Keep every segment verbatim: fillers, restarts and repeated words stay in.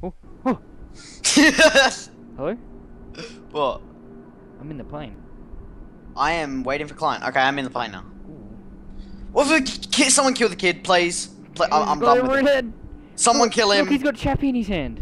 Oh, oh. Hello? What? I'm in the plane. I am waiting for client. Okay, I'm in the plane now. Ooh. What if ki someone kill the kid, please? Pl I I'm He's got done with it. head. Someone Look, kill him. Look, he's got Chappie in his hand.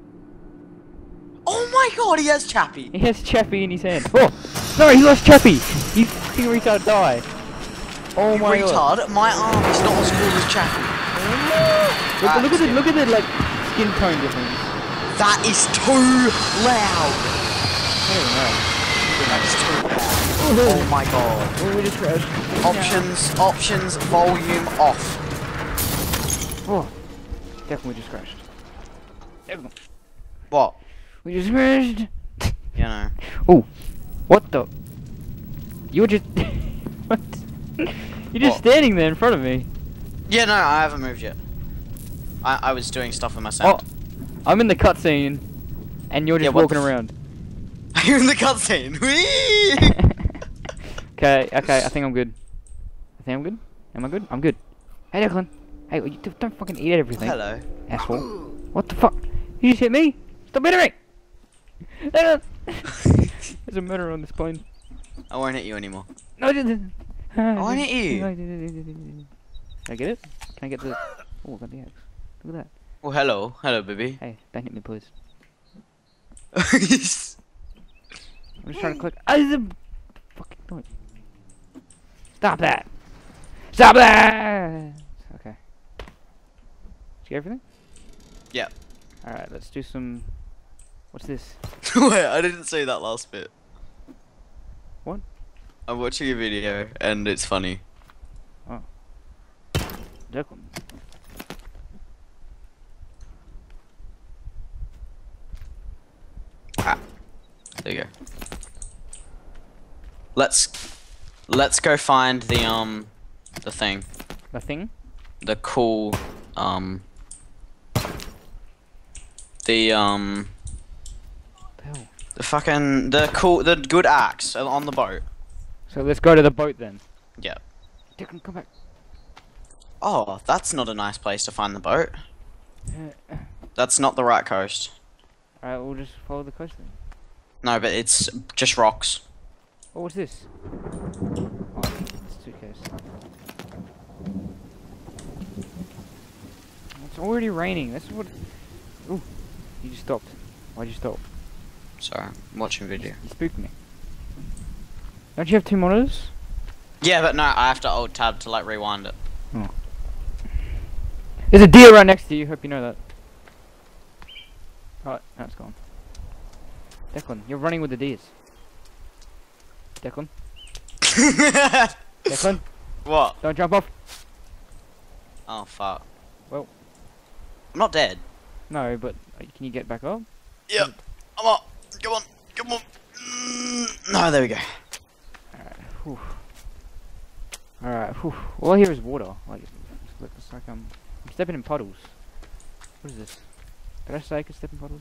Oh my god, he has Chappie. He has Chappie in his hand. Oh, sorry, he lost Chappie. You fucking retard, die. Oh you my retard, god. my arm is not as cool as Chappie. Look, look at the look at the like skin tone difference. That is too loud. I don't know. That's too loud. Oh my god. Oh, we just crashed. Options, options, volume off. Oh, definitely just crashed. Definitely. What? We just crashed. You know. Oh, what the? You were just what? You're just What? standing there in front of me. Yeah, no, I haven't moved yet. I I was doing stuff with my sound. Oh, I'm in the cutscene, and you're just Yeah, what walking the f- around. You're in the cutscene. Whee! Okay, okay, I think I'm good. I think I'm good. Am I good? I'm good. Hey, Declan. Hey, you d- don't fucking eat everything. Hello. Asshole. What the fuck? You just hit me? Stop hitting me! There's a murderer on this plane. I won't hit you anymore. No, I didn't. I won't hit you. Can I get it? Can I get the... Oh, I got the axe. Look at that. Oh, hello. Hello, baby. Hey, don't hit me, please. Yes. I'm just trying to click. Ah, the fucking noise. Stop that! Stop that! Okay. Did you get everything? Yeah. Alright, let's do some... What's this? Wait, I didn't say that last bit. What? I'm watching a video and it's funny. Oh. Declan. Ah. There you go. Let's let's go find the um the thing. The thing? The cool um the um The hell? the fucking the cool the good axe on the boat. So let's go to the boat then. Yeah. Declan, come back. Oh, that's not a nice place to find the boat. Uh, That's not the right coast. Alright, we'll just follow the coast then. No, but it's just rocks. Oh, what's this? Oh, it's a suitcase. It's already raining. That's what. Ooh, you just stopped. Why'd you stop? Sorry, I'm watching a video. You spooked me. Don't you have two monitors? Yeah, but no, I have to alt tab to like rewind it. Oh. There's a deer right next to you. Hope you know that. Oh, no, it's gone. Declan, you're running with the deers. Declan. Declan, What? don't jump off. Oh fuck. Well. I'm not dead. No, but uh, can you get back up? Yep. I'm up. Come on. Come on. Mm, no, there we go. Alright. Whew. Alright. Whew. All I hear is water. Like it's, like- it's like um, I'm stepping in puddles. What is this? Did I say I could step in puddles?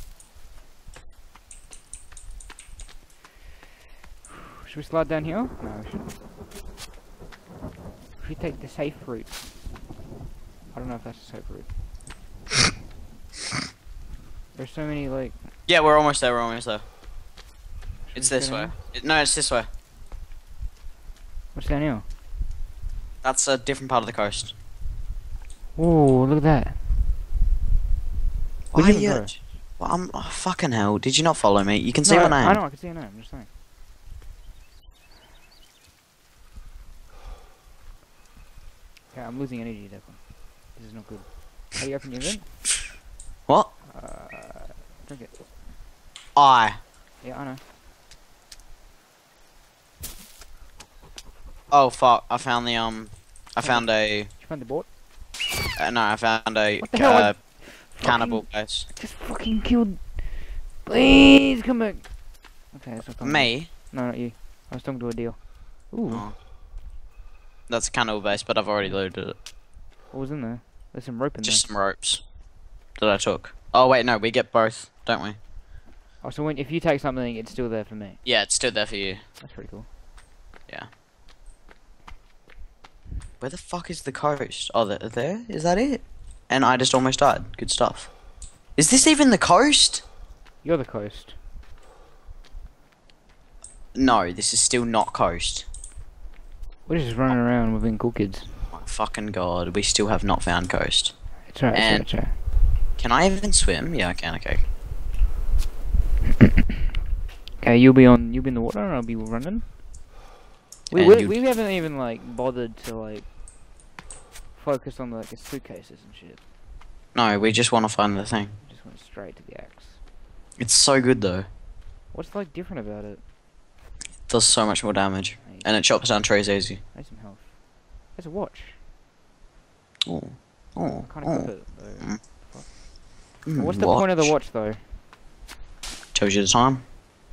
Should we slide down here? No, we shouldn't. Should we take the safe route? I don't know if that's the safe route. There's so many like. Yeah, we're almost there. We're almost there. Should It's we this go way. down It, no, it's this way. here? What's down here? That's a different part of the coast. Ooh, look at that. Why Where'd are you you? go? Well, I'm oh, fucking hell. Did you not follow me? You can see No, my name. I know, I can see your name. I'm just saying. Okay, I'm losing energy, Declan. This is not good. How do you open your event? What? Uh, drink it. I. Yeah, I know. Oh fuck! I found the um. I found a. Did you find the boat? Uh, no, I found a What the hell? uh, I cannibal fucking- base. I just fucking killed. Please come back. Okay, that's not coming. Me? No, not you. I was talking to a deal. Ooh, Oh. That's a cannibal base, but I've already loaded it. what was in there? There's some rope in Just some ropes that I took. Oh wait, no, we get both, don't we? there. Oh, so when if you take something, it's still there for me. Yeah, it's still there for you. That's pretty cool. Yeah. Where the fuck is the coast? Oh, there, there? Is that it? And I just almost died. Good stuff. Is this even the coast? You're the coast. No, this is still not coast. We're just running around. We've been cool kids. My fucking god, we still have not found coast. It's alright, And- it's alright, Can I even swim? Yeah, I can, okay. it's alright. Okay, you'll be on, you'll be in the water and I'll be running. We, And we, you- we haven't even, like, bothered to, like, focus on, like, the suitcases and shit. No, we just want to find the thing. We just went straight to the axe. It's so good though. What's, like, different about it? It does so much more damage. Hey, And it chops down trees easy. I need some health. There's a watch. Oh. Oh. I can't Oh. equip it, though. Mm. Fuck. Mm, What's the point of the watch, though? Tells you the time.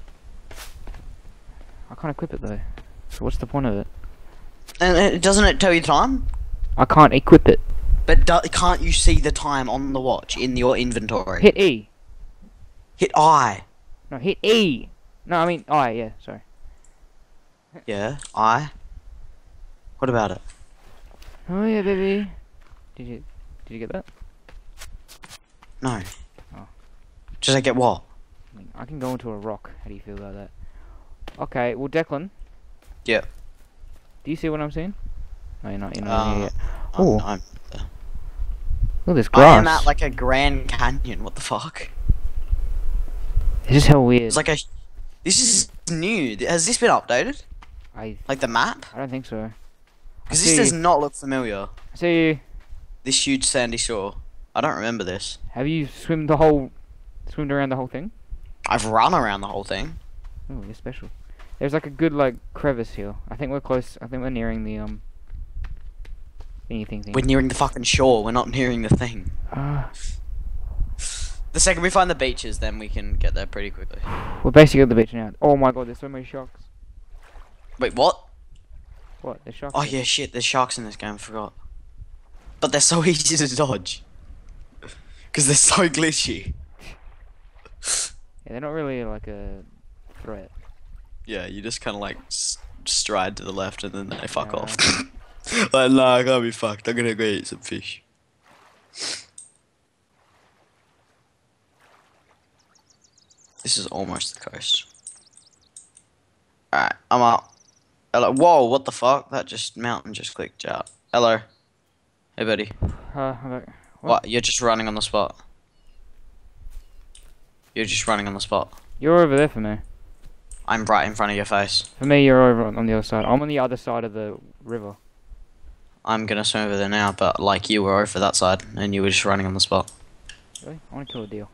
I can't equip it, though. So what's the point of it? And it, doesn't it tell you the time? I can't equip it. But do, can't you see the time on the watch in your inventory? Hit E. Hit I. No, hit E. No, I mean I. Yeah, sorry. Yeah, I. What about it? Oh yeah, baby. Did you did you get that? No. Oh. Does I get what? I, mean, I can go into a rock. How do you feel about that? Okay, well, Declan. Yeah. Do you see what I'm seeing? No, you're not. You're not Uh, here yet. I'm- Oh, I'm- look at this I grass. am at like a Grand Canyon. What the fuck? It's just hell weird. It's like a. This is new. Has this been updated? I Like the map? I don't think so. Because I this see does you. not look familiar. I see you. This huge sandy shore. I don't remember this. Have you swimmed the whole, swimmed around the whole thing? I've run around the whole thing. Oh, you're special. There's like a good like crevice here. I think we're close. I think we're nearing the um. Thingy thing thing. We're nearing the fucking shore. We're not nearing the thing. Ah, The second we find the beaches, then we can get there pretty quickly. we're basically at the beach now. Oh my god, there's so many sharks. Wait, what? What? There's sharks. Oh here. yeah, shit. There's sharks in this game. I forgot. But they're so easy to dodge. Because they're so glitchy. Yeah, they're not really like a threat. Yeah, you just kind of like s stride to the left and then they fuck Yeah. off. Like, nah, I can't be fucked. I'm gonna go eat some fish. This is almost the coast. Alright, I'm up. Hello. Whoa, what the fuck? That just mountain just clicked out. Hello. Hey, buddy. Uh, I'm back. What? What? You're just running on the spot. You're just running on the spot. You're over there for me. I'm right in front of your face. For me, you're over on on the other side. I'm on the other side of the river. I'm gonna swim over there now, but like you were over that side and you were just running on the spot. Really? I want to kill a deal.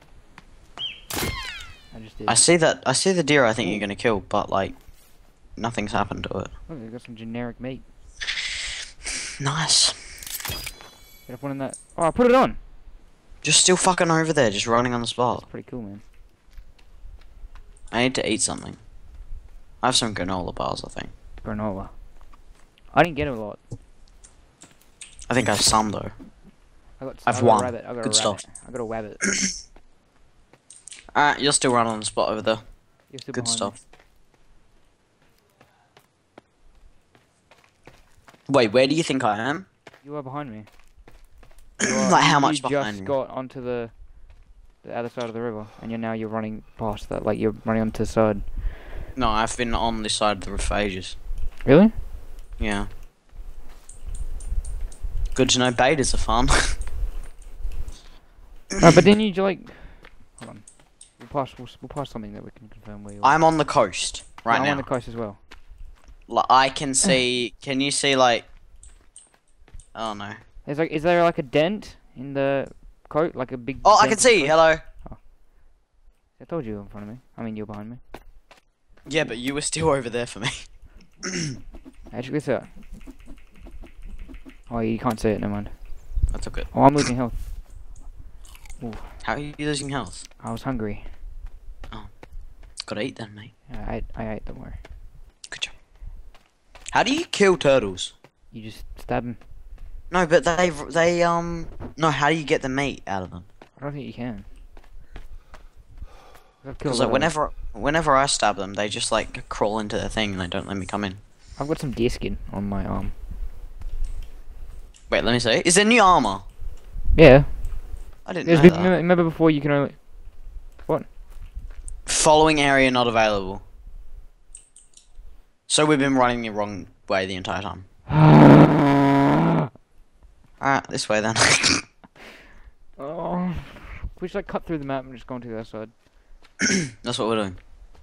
I just did. I see that. I see the deer. I think you're gonna kill, but like, nothing's happened to it. Look, they got some generic meat. Nice. Get up one in that. Oh, I put it on. Just still fucking over there, just running on the spot. That's pretty cool, man. I need to eat something. I have some granola bars, I think. Granola. I didn't get a lot. I think I have some though. I got. I've I got won. A rabbit. I got Good a rabbit. stuff. I got a rabbit. Alright, you're still running on the spot over there. You're still Good behind stuff. Wait, where do you think I am? Me. You are behind me. Like how much you behind just me? got onto the the other side of the river, and you're now you're running past that. Like you're running onto the side. No, I've been on this side of the river for ages. Really? Yeah. Good to know betas are fun. No, but then you j- like. Hold on. We'll pass. We'll, s- we'll pass something that we can confirm where you are. I'm on the coast right I'm now. on the coast as well. Like, I can see. Can you see like? Oh no. There's like, is there like a dent in the coat, like a big? Oh, I dent can in the see. coat? Hello. I told you you were in front of me. I mean, you're behind me. Yeah, but you were still over there for me. Actually, see it. Oh, you can't see it. Never mind. I took it. Oh, I'm losing health. How are you losing health? I was hungry. Gotta eat then, mate. Yeah, I ate. I ate. Don't worry. Good job. How do you kill turtles? You just stab him. No, but they they um no. How do you get the meat out of them? I don't think you can. I've killed Because a like lot of them. whenever whenever I stab them, they just like crawl into the thing and they don't let me come in. I've got some deer skin on my arm. Wait, let me see. Is there new armor? Yeah. I didn't There's know been, that. remember, remember before you can only... What? Following area not available. So we've been running the wrong way the entire time. Alright, this way then. Oh, we should like cut through the map and just go on to the other side. That's what we're doing.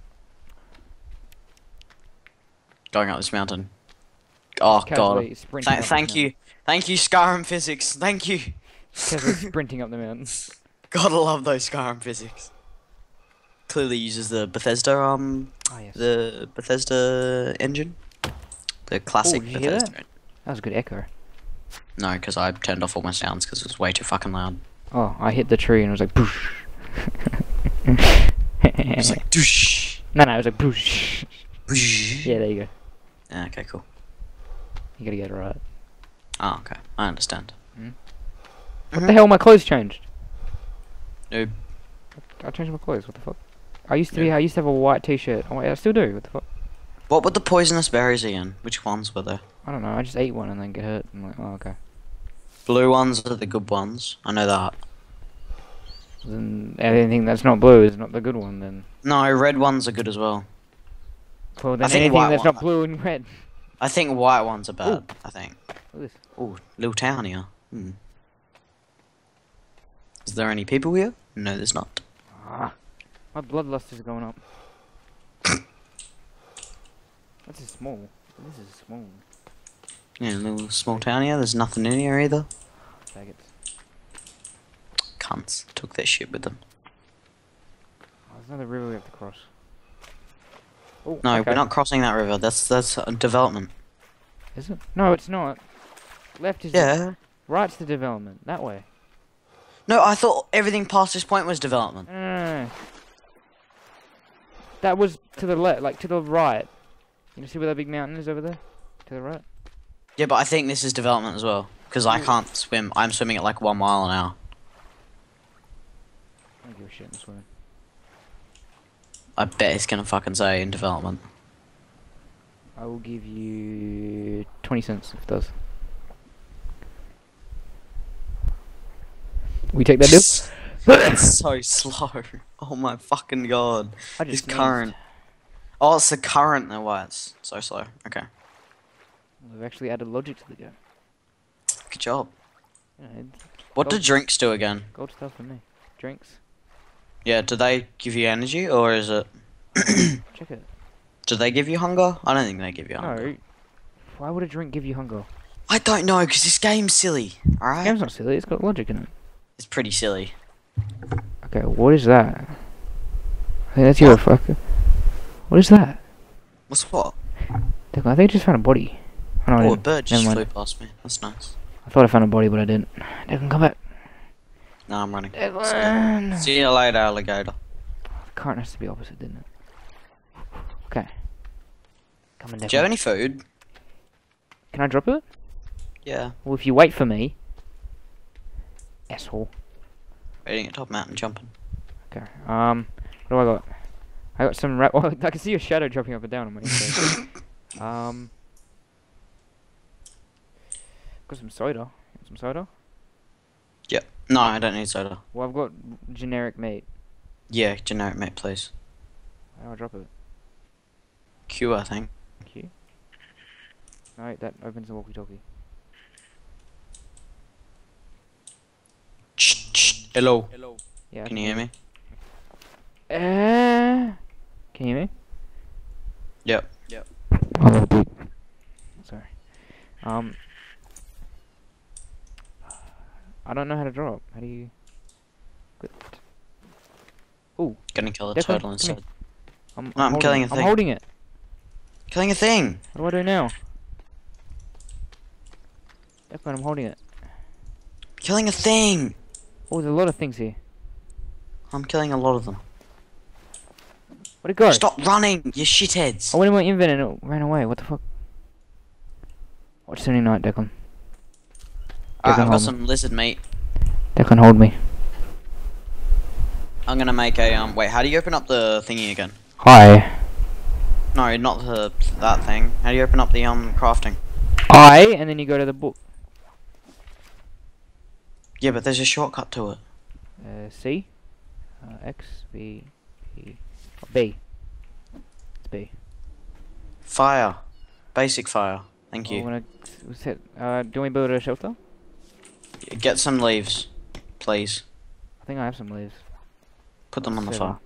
Going up this mountain. Oh god. Casually sprinting Th up thank the you. Thank you, Skyrim physics. Thank you. mountain. Casually sprinting up the mountain. Gotta love those Skyrim physics. Clearly uses the Bethesda um Oh yes. the Bethesda engine. The classic Ooh, did you hear Bethesda. that? engine. That was a good echo. No, because I turned off all my sounds because it was way too fucking loud. Oh, I hit the tree and it was like boosh. It was like doosh. No, no, it was like boosh. Boosh. Yeah, there you go. Yeah, okay, cool. You gotta get it right. Oh, okay. I understand. What the hell? My clothes changed. Noob. I changed my clothes. What the fuck? I used to be. Yeah. I used to have a white T-shirt. Oh, wait, I still do. What the fuck? What were the poisonous berries again? Which ones were there? I don't know. I just ate one and then get hurt. I'm like, oh, okay. Blue ones are the good ones. I know that. Then anything that's not blue is not the good one. Then. No, red ones are good as well. Well, then think anything white that's one- not blue and red. I think white ones are bad. Ooh. I think. Look at this. Oh, little town here. Hmm. Is there any people here? No, there's not. Ah, my bloodlust is going up. This is small. This is small. Yeah, a little small town here. There's nothing in here either. Faggots. Cunts took their shit with them. Oh, there's another river we have to cross. Oh, No, okay. we're not crossing that river. That's that's uh, development. Is it? No, it's not. Left is. Yeah. Right's the development. That way. No, I thought everything past this point was development. No, no, no, no. That was to the left, like to the right. You see where that big mountain is over there? To the right. Yeah, but I think this is development as well. Because I can't swim. I'm swimming at like one mile an hour. I don't give a shit in swimming. I bet it's gonna fucking say in development. I will give you twenty cents if it does. We take that deal? It's so slow. Oh my fucking god. I This just sneezed. current. Oh, it's the current. No, why it's so slow. Okay. We've actually added logic to the game. Good job. You know, it's What do gold, drinks do again? gold stuff for me. Drinks. Yeah, do they give you energy or is it? Check it. Do they give you hunger? I don't think they give you hunger. No. Why would a drink give you hunger? I don't know, because this game's silly. This Alright? game's not silly. It's got logic in it. It's pretty silly. Okay, what is that? I think that's your fucker. What is that? What's what? Look, I think I just found a body. Oh, no, I Oh, a didn't. bird just Never flew mind. past me. That's nice. I thought I found a body, but I didn't. Declan, come back. No, I'm running. Declan! See you later, alligator. The current has to be opposite, didn't it? Okay. Come on, Declan. Do you have any food? Can I drop it? Yeah. Well, if you wait for me. Asshole. Waiting at top mountain, jumping. Okay. Um, what do I got? I got some ra- oh, I can see your shadow dropping up and down on my face. um, got some soda. You want some soda? Yep. No, I don't need soda. Well, I've got generic meat. Yeah, generic mate, please. I'll drop it. Q, I think. Thank you. No, that opens the walkie-talkie. Shh, shh. Hello. Yeah. I Can you hear me? Uh, can you hear me? Yep. Oh, sorry. Um, I don't know how to drop. How do you? Good. Ooh, Gonna kill a Declan, turtle come instead. here. I'm, No, I'm holding killing it. a I'm thing. holding it. Killing a thing! What do I do now? Declan, I'm holding it. Killing a thing! Oh, there's a lot of things here. I'm killing a lot of them. Where'd it go? Stop running, you shitheads! I went in my invent and it ran away. What the fuck? Watch Sunny Night, Declan. Alright, Declan, I've got hold me. some lizard meat. Declan, hold me. I'm gonna make a, um, wait, how do you open up the thingy again? Hi. No, not the, that thing. How do you open up the, um, crafting? I, and then you go to the book. Yeah, but there's a shortcut to it. Uh, C. Uh, X. B. B. Oh, B. It's B. Fire. Basic fire. Thank Oh, you. when I was hit. Uh, do we build a shelter? Get some leaves, please. I think I have some leaves. Put them on the Seven. fire.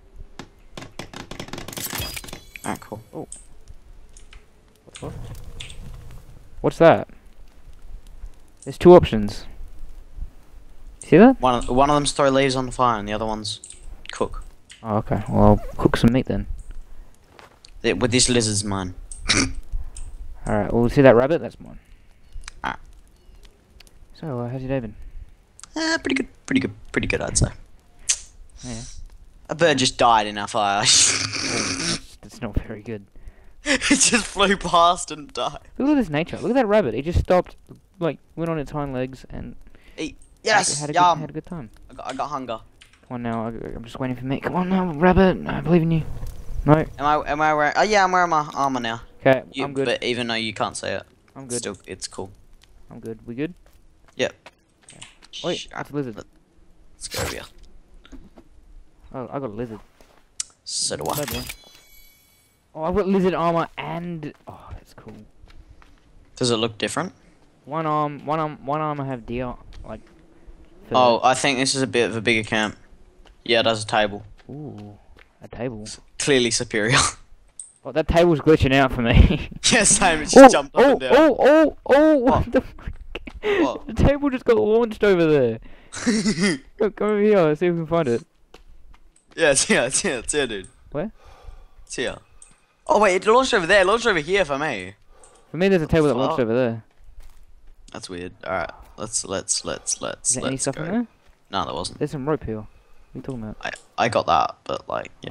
Alright, cool. Oh. What? What's that? There's two options. See that? One of, one of them's throw leaves on the fire and the other one's cook. Oh, okay. Well, I'll cook some meat then. The- With this lizard's mine. Alright, well, see that rabbit? That's mine. Ah. So, uh, how's your day been? Eh, pretty good, pretty good, pretty good, I'd say. Yeah. A bird just died in our fire. Oh, that's, that's not very good. It just flew past and died. Look at this nature. Look at that rabbit. It just stopped, like, went on its hind legs and Eat. Yes, had a, yum. good, had a good time. I got, I got hunger. Come on now, I, I'm just waiting for meat. Come on now, rabbit. I believe in you. No. Am I, am I wearing? Oh yeah, I'm wearing my armor now. Okay, You, I'm good. But even though you can't say it, I'm good. still, it's cool. I'm good. We good? Yep. Okay. Wait, that's a lizard. Let's go over here. Oh, I got a lizard. So do I. Bad boy. Oh, I've got lizard armor and oh, that's cool. Does it look different? One arm, one arm, one arm. I have deer like. fur. Oh, I think this is a bit of a bigger camp. Yeah, it has a table. Ooh, a table. Clearly superior. Oh, that table's glitching out for me. Yeah, same. It just oh, jumped up oh, and down. oh, oh, oh, what, What? the fuck? What? The table just got launched over there. Go, go over here, let's see if we can find it. Yeah, it's here, it's here, it's here, dude. Where? It's here. Oh wait, it launched over there. It launched over here for me. For me, there's a table that launched Fuck. over there. That's weird. All right, let's let's let's let's Is there let's any stuff go. in there? No, there wasn't. There's some rope here. What are you talking about? I I got that, but like, yeah.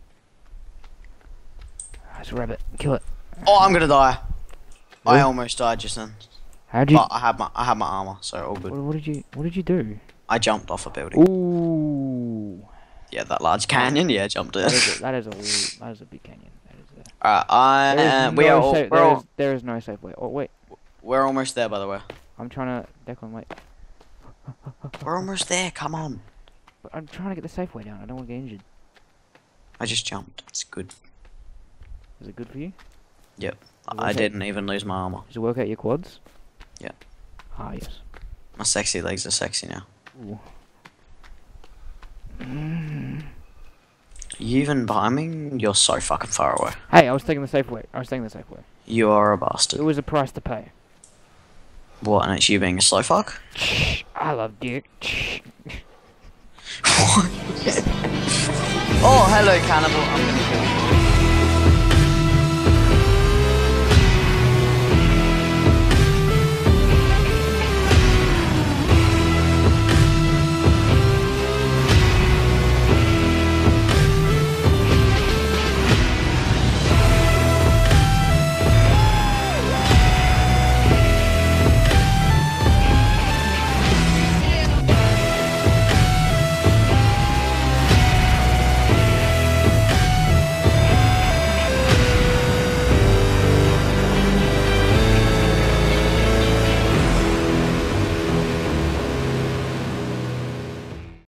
Ah, it's a rabbit. Kill it. Oh, I'm gonna die. I Really? almost died just then. How'd you? But I had my I had my armor, so all good. What, what did you? What did you do? I jumped off a building. Ooh. Yeah, that large canyon. Yeah, jumped That it. is a, that is a that is a big canyon. That is a, Alright, I there is uh, we no are all, safe, we're there, all is, there is no safe way. Oh wait, we're almost there, by the way. I'm trying to Declan wait. We're almost there. Come on. But I'm trying to get the safe way down. I don't want to get injured. I just jumped. It's good. Is it good for you? Yep. Does it I work out- didn't even lose my armor. Does it work out your quads? Yeah. Ah yes. My sexy legs are sexy now. Ooh. Mm. You even behind me? You're so fucking far away. Hey, I was taking the safe way. I was taking the safe way. You are a It bastard. was a price to pay. What? And it's you being a slow fuck? I love dick. Oh, hello, cannibal. I'm gonna kill you.